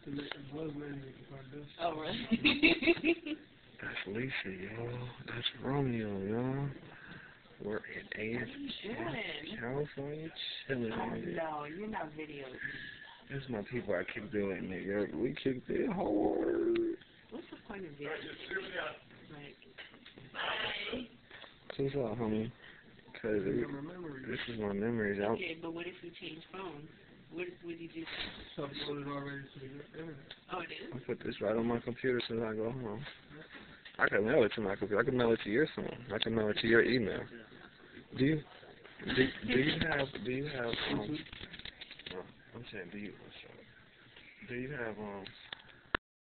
Oh, really? That's Lisa, y'all. That's Romeo, y'all. We're in California chilling. Oh, no, you're not videoing. This is my people I kicked it with, nigga. We kicked it hard. What's the point of video? Like, Peace out, homie. Cause this is my memories. Okay, but what if you change phones? What would you do? Uploaded already to the internet. Oh, it is? I'll put this right on my computer as soon as I go home. I can mail it to my computer. I can mail it to your phone. I can mail it to your email. Do you have I'm saying do you have